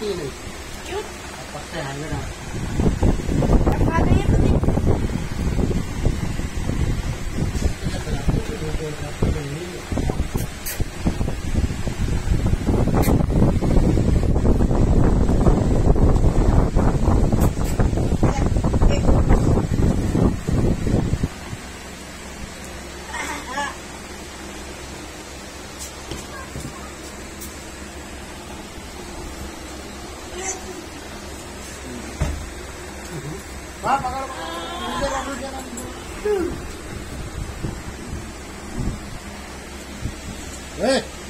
ही नहीं। क्यों? पत्ते आएंगे ना। खा गई है तुमने? हाँ पकड़ ए